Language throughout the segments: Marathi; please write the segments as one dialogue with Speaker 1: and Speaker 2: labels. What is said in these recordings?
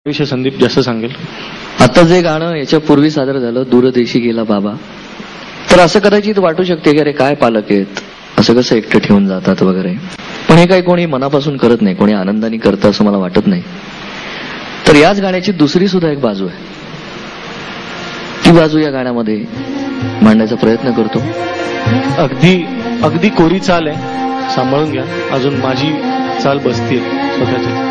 Speaker 1: विषय संदीप जास्त सांगेल.
Speaker 2: आता जे गाणं याच्यापूर्वी सादर झालं, दूरदेशी गेला बाबा, तर असं कदाचित वाटू शकते की अरे काय पालक आहेत, असं कसं एकटं ठेवून जातात वगैरे. पण हे काही कोणी मनापासून करत नाही, कोणी आनंदाने करतं असं मला वाटत नाही. तर याच गाण्याची दुसरी सुद्धा एक बाजू आहे, ती बाजू या गाण्यामध्ये मांडण्याचा प्रयत्न करतो.
Speaker 1: अगदी कोरी चाल आहे, सांभाळून घ्या. अजून माझी चाल बसतीये स्वतःची.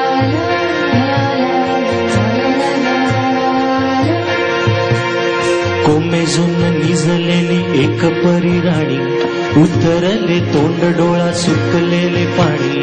Speaker 3: कोमेजून निजलेली एक परी राणी, उतरले तोंड डोळा सुकलेले पाणी.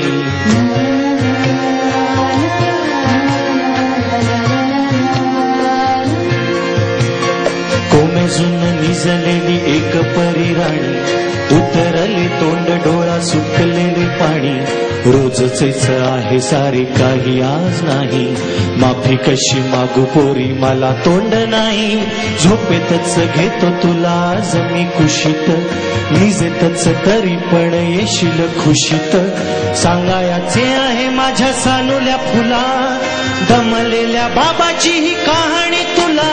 Speaker 3: कोमेजून निजलेली एक परी राणी, उतरले तोंड डोळा सुकलेले पाणी. रोजचेच आहे सारे काही आज नाही, माफी कशी मागू पोरी मला तोंड नाही. झोपेतच घेतो तुला आज मी कुशीत, निजेतच तरी पण येशील खुशीत. सांगायचे आहे माझ्या सानुल्या फुला, दमलेल्या बाबाची ही कहाणी तुला.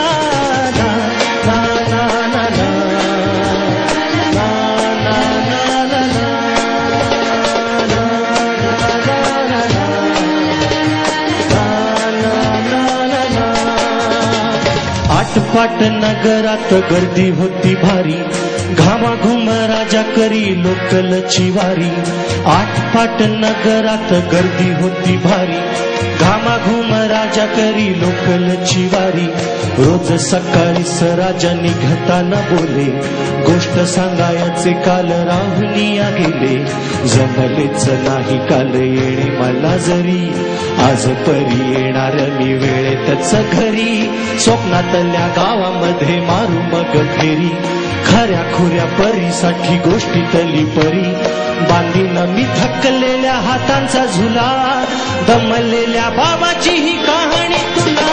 Speaker 3: आटपाट नगरात गर्दी होती भारी, घामाघूम राजा करी लोकलची वारी. आटपाट नगरात गर्दी होती भारी, घामाघूम राजा करी लोकलची वारी. रोज सकाळी राजा निघताना बोले, गोष्ट सांगायचे काल राहुनिया गेले. जमलेच नाही काल येणे मला जरी, आज परी येणार मी वेळेतच घरी. स्वप्नातल्या गावामध्ये मारू मग फेरी, खऱ्या खुऱ्या परीसाठी गोष्टीतली परी. बांधीन मी थकलेल्या हातांचा झुला, दमलेल्या बाबाची ही कहाणी तुला.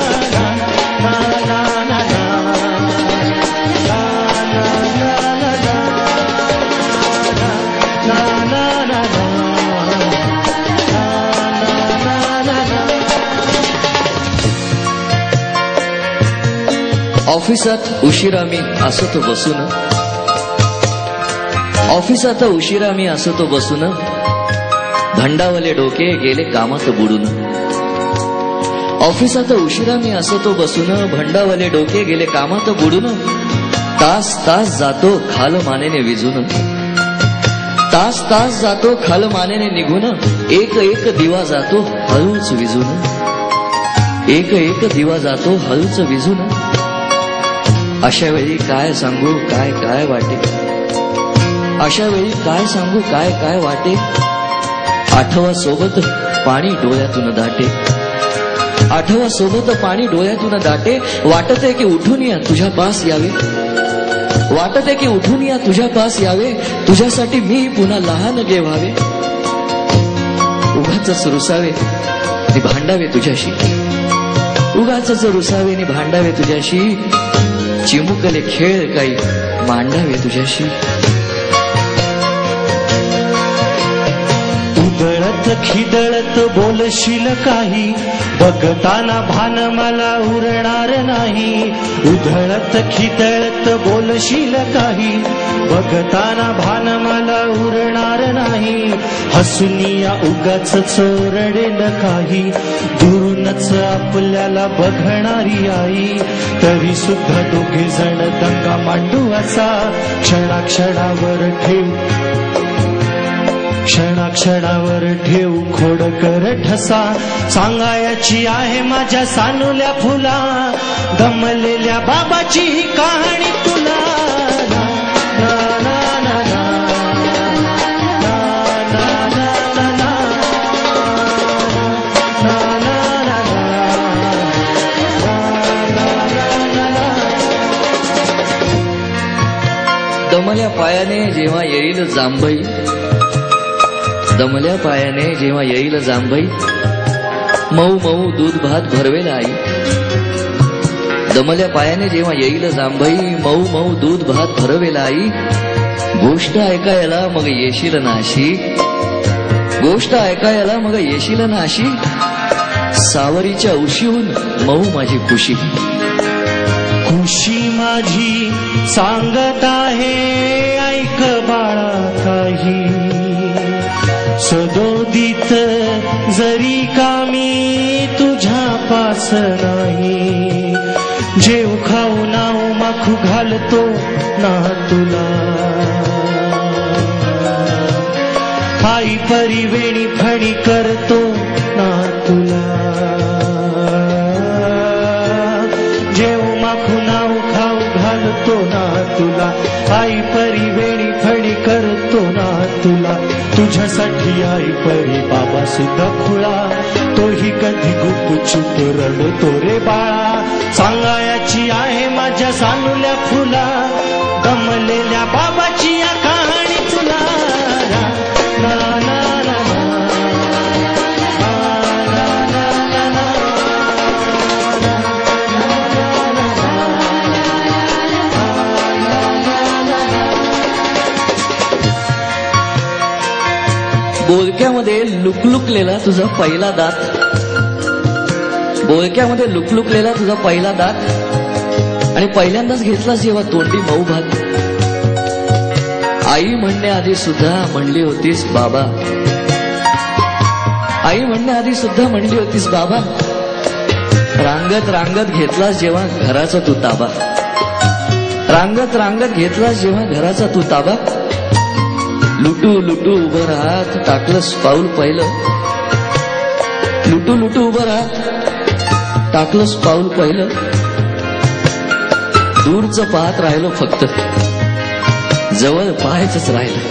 Speaker 2: ऑफिसात उशिरा मी असतो बसून, ऑफिसात उशिरा मी असतो बसून, भंडावले डोके गेले कामात बुडून. ऑफिसात उशिरा मी असतो बसून, भंडावले डोके गेले कामात बुडून. तास तास जातो खाल मानेने विझून, तास तास जातो खाल मानेने निघून. एक एक दिवा जातो हळूच विझून, एक एक दिवा जातो हळूच विझून. अशा वेळी काय सांगू काय काय वाटे, अशा वेळी काय सांगू काय काय वाटे. आठवा सोबत पाणी डोळ्यातून दाटे, आठवा सोबत पाणी डोळ्यातून दाटे. वाटते की उठून या तुझ्या पास यावे, वाटते की उठून या तुझ्या पास यावे. तुझ्यासाठी मी पुन्हा लहान गे व्हावे. उगाचच रुसावे नि भांडावे तुझ्याशी, उगाचच रुसावे नि भांडावे तुझ्याशी. चिमुकले खेळ काही मांडावे तुझ्याशी.
Speaker 3: उधळत खिदळत बोलशील काही, बघताना भान मला उरणार नाही. उधळत खिदळत बोलशील काही, बघताना भान मला उरणार नाही. हसुनिया उगाच चोरडेल काही, दुरूनच आपल्याला बघणारी आई. तरी सुद्धा दोघे जण दंगा मांडू असा, क्षणाक्षणावर ठेव, क्षणाक्षणावर ठेव खोड कर ठसा. सांगायची आहे माझ्या सानुल्या फुला, दमलेल्या बाबाची ही कहाणी तुला.
Speaker 2: दमल्या पायाने जेव्हा येईल जांभई, दमल्या पायाने जेव्हा येईल जांभई. मऊ मऊ दूध भात भरवेल आई, दमल्या पायाने जेव्हा येईल जांभई. मऊ मऊ दूध भात भरवेल आई. गोष्ट ऐकायला मग येशील नाशी, गोष्ट ऐकायला मग येशील नाशी. सावरीच्या उशीहून मऊ माझी खुशी.
Speaker 3: खुशी माझी सांगत आहे ऐक बाळा काही, सदोदित जरी का मी तुझ्या पास नाही, जेव खाऊ नाव माखू घालतो ना तुला, आई परी वेणी फणी करतो ना तुला, जेव माखू नाव खाऊ घालतो ना तुला, आई परी वेणी फणी करतो ना तुला. तुझ्यासाठी आई परी बाबा सुद्धा खुळा, तोही कधी गुपचूप रडतो रे बाळा. सांगायची आहे माझ्या सानुल्या फुला, दमलेल्या बाबाची या कहाणी तुला. ना ना ना
Speaker 2: बोलक्यामध्ये लुकलुकलेला तुझा पहिला दात, बोलक्यामध्ये लुकलुकलेला तुझा पहिला दात, आणि पहिल्यांदाच घेतलास जेव्हा तोंडी मऊ भात. आई म्हणण्याआधी सुद्धा म्हणली होतीस बाबा, आई म्हणण्याआधी सुद्धा म्हणली होतीस बाबा. रांगत रांगत घेतलास जेव्हा घराचा तू ताबा, रांगत रांगत घेतलास जेव्हा घराचा तू ताबा. लुटू लुटू उभं राहत टाकलंस पाऊल पहिलं, लुटू लुटू उभं राहत टाकलंस पाऊल पहिलं. दूरचं पाहत राहिलो फक्त, जवळ पाहायचंच राहिलं.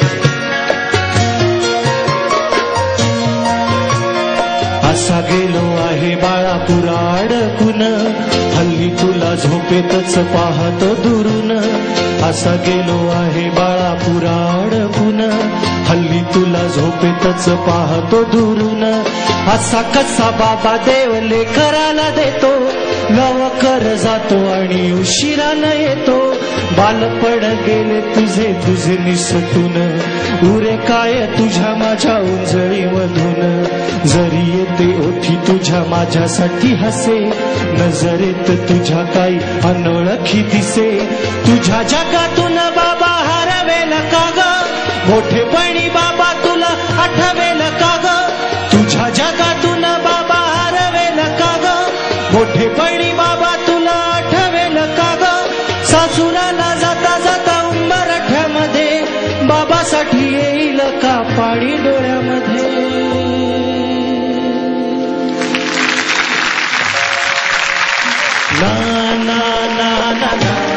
Speaker 3: असा गेलो आहे बाळापुरा अडकून, हल्ली तुला झोपेतच पाहतो दुरून. असा गेलो आहे बाळापुरा अडकून, हल्ली तुला झोपेतच पाहतो दुरून. असा कसा बाबा देव लेकराला देतो, लवकर जातो आणि उशिरानं येतो. बालपण गेले तुझे तुझे निसटून, उरे काय तुझ्या माझ्या उंजळीमधून. जरी येते ओठी तुझ्या माझ्यासाठी हसे, नजरेत तुझ्या काही अनोळखी दिसे. तुझ्या जगातून बाबा हरवेल का ग, मोठेपणी बाबा तुला आठवेल का ग. तुझ्या जगातून बाबा हरवेल का ग, मोठेपणी बाबा तुला आठवेल का ग. सासुराला जाता जाता उंबरठ्यामध्ये, बाबासाठी येईल का पाणी डोळ्यामध्ये. ना ना ना ना ना